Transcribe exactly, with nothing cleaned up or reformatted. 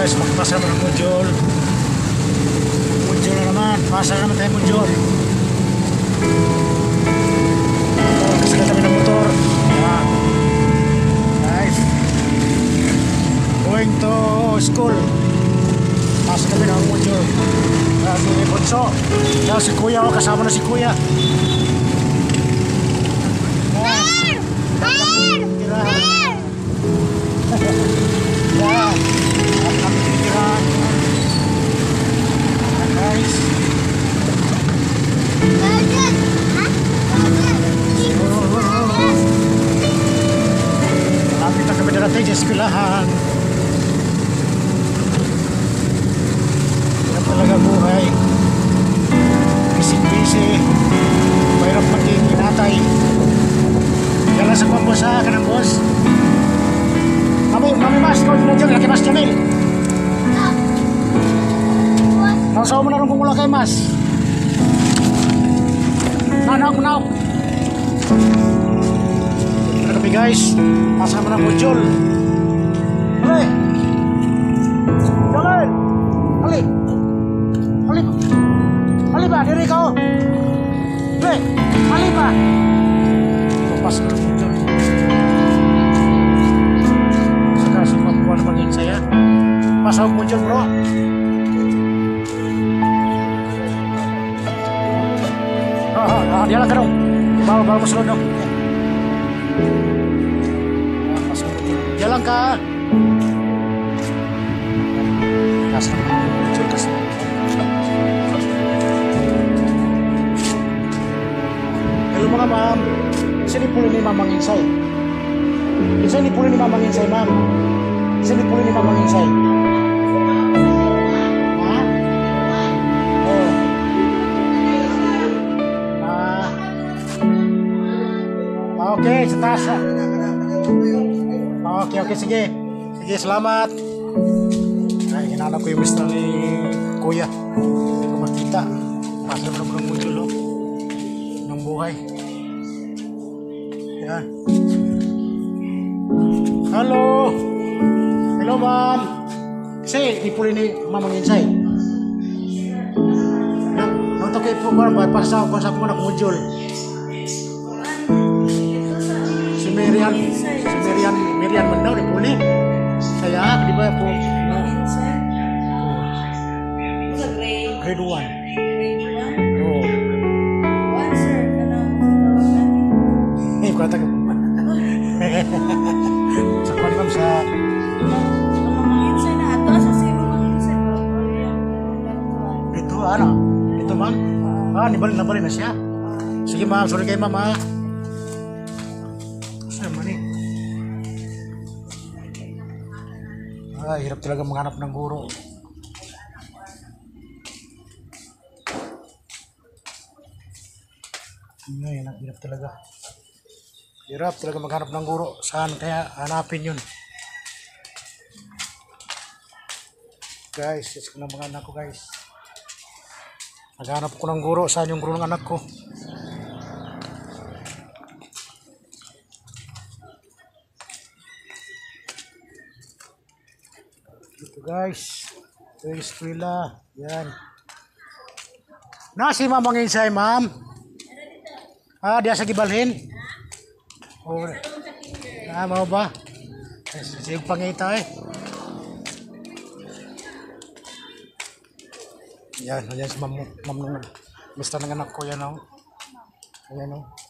guys, magpasa naman ng module. Module na naman. Pasa naman tayo module. Oh, kasi na kami ng motor. Ayan. Guys. Going to school. Pasa kami ng module. Ayan, si Bunso. Ayan, si Kuya. Oh, kasama na si Kuya. Ayan. Tirahan. Wow. At kami titirahan. Guys. Malapit na kami darating sa eskwelahan. Hirap talaga buhay. Busy-busy. Mahirap maging inatay. Kailan sa kuwan boss ha? Kanang boss? Mami, mami mas, ikaw din na dyan. Laki mas Jamil. Nausaw mo na rin kung wala kay mas. Nanak, nanak. Ito kami guys. Pasama na module. Hali. Jamil. Hali. Hali. Hali ba? Diri ka o. Hali. Hali ba? Pasama na module. Saka sempat buat bagi saya. Pasang module bro. Ah, dia lang ka dong. Bawa-bawa mo sunod dong. Dia lang ka. Kasama mo module kasi. Hello mga ma'am. Sini puli ni Mamang Insay. Sini puli ni Mamang Insay ma'am. Sini puli ni Mamang Insay. Oke, setas. Oke, oke, sige. Sige, selamat. Ay, hinanap ko yung mister ni Kuya. Hindi ko makita. Pasal belum muncul loh. Ng buhay. Yan. Halo. Hello, ma'am. Kasi, ipuli ni Mamang Insay. Nang toke po ba, pasal pasal ko na muncul. Merian, si Merian, Merian Mendau dipulih. Saya di bawah po. Grade one. Oh. One sir, kanang eh, kata ka. Sa kwan sa Mamangin na ato sa si Mamangin sa Ito ano? Ito ma'am? Ah, nibalik na balik na siya. Sige ma'am, sorry kay ma'am ah. Ay, hirap talaga menghanap ng guro. Ngayon, hirap talaga. Hirap talaga maghanap ng guro. Saan kaya hanapin yun? Guys, yes ko ng mga anak ko guys. Naghanap ko ng guro. Saan yung guro ng anak ko? Ito guys, ito yung eskwela. Yan. Na si Mamang Insay, ma'am. Ah, diya sa gibalhin. Oh, ah, mau ba? Sige pangita eh. Yan, yan si Mam, Mam nung mister ng anak ko yan oh. Ayan oh.